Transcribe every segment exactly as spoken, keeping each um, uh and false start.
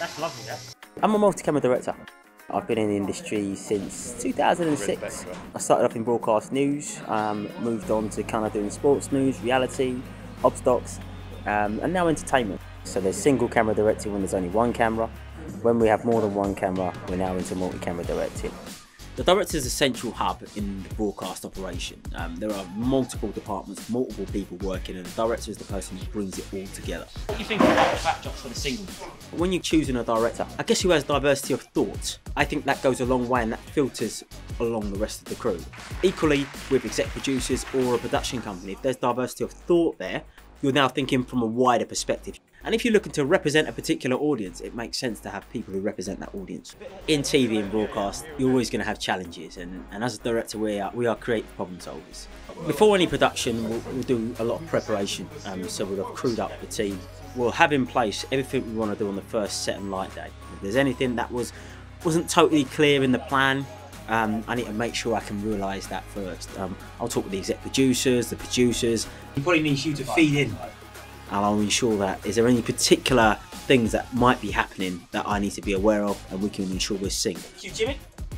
That's lovely, yeah. I'm a multi-camera director. I've been in the industry since two thousand six. I started off in broadcast news, um, moved on to kind of doing sports news, reality, obstocs, um, and now entertainment. So there's single camera directing when there's only one camera. When we have more than one camera, we're now into multi-camera directing. The director is a central hub in the broadcast operation. Um, there are multiple departments, multiple people working, and the director is the person who brings it all together. What do you think about the backdrops for the single? When you're choosing a director, I guess who has diversity of thought, I think that goes a long way and that filters along the rest of the crew. Equally, with exec producers or a production company, if there's diversity of thought there, you're now thinking from a wider perspective. And if you're looking to represent a particular audience, it makes sense to have people who represent that audience. In T V and broadcast, you're always going to have challenges, and, and as a director, we are, we are creative problem solvers. Before any production, we'll, we'll do a lot of preparation, um, so we'll have crewed up the team. We'll have in place everything we want to do on the first set and light day. If there's anything that was, wasn't totally clear in the plan, Um, I need to make sure I can realise that first. Um, I'll talk with the exec producers, the producers. It probably needs you to feed in. And I'll ensure that, is there any particular things that might be happening that I need to be aware of, and we can ensure we're synced. Cue Jimmy.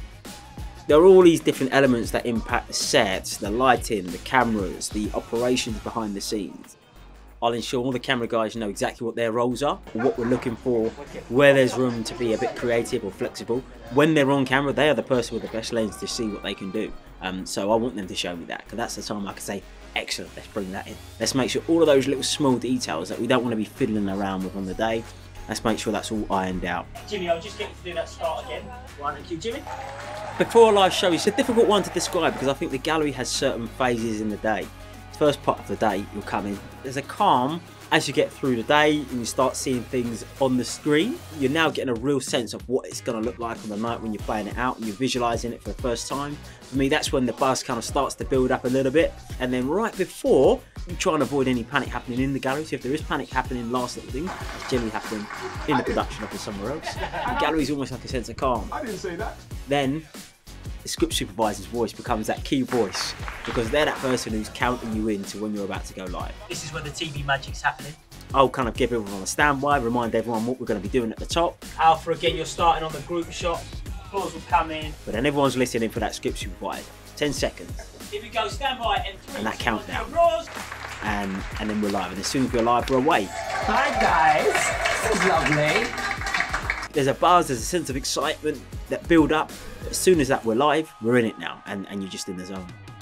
There are all these different elements that impact the sets, the lighting, the cameras, the operations behind the scenes. I'll ensure all the camera guys know exactly what their roles are, what we're looking for, where there's room to be a bit creative or flexible. When they're on camera, they are the person with the best lens to see what they can do. Um, so I want them to show me that, because that's the time I can say, excellent, let's bring that in. Let's make sure all of those little small details that we don't want to be fiddling around with on the day, let's make sure that's all ironed out. Jimmy, I'll just get you to do that start again. One and cue Jimmy. Before a live show, it's a difficult one to describe because I think the gallery has certain phases in the day. First part of the day, you'll come in, there's a calm as you get through the day and you start seeing things on the screen. You're now getting a real sense of what it's going to look like on the night when you're playing it out and you're visualising it for the first time. For me, that's when the buzz kind of starts to build up a little bit, and then right before, you try and avoid any panic happening in the gallery. So if there is panic happening, last little thing, it's generally happening in the production office somewhere else. The gallery is almost like a sense of calm. I didn't say that. Then the script supervisor's voice becomes that key voice, because they're that person who's counting you in to when you're about to go live. This is where the T V magic's happening. I'll kind of give everyone on a standby, remind everyone what we're going to be doing at the top. Alpha, again, you're starting on the group shot. Applause will come in. But then everyone's listening for that script supervisor. ten seconds. Here we go, stand by, and three, And that countdown. applause. And, and then we're live. And as soon as we're live, we're away. Hi guys, this is lovely. There's a buzz, there's a sense of excitement that build up. As soon as that we're live, we're in it now, and, and you're just in the zone.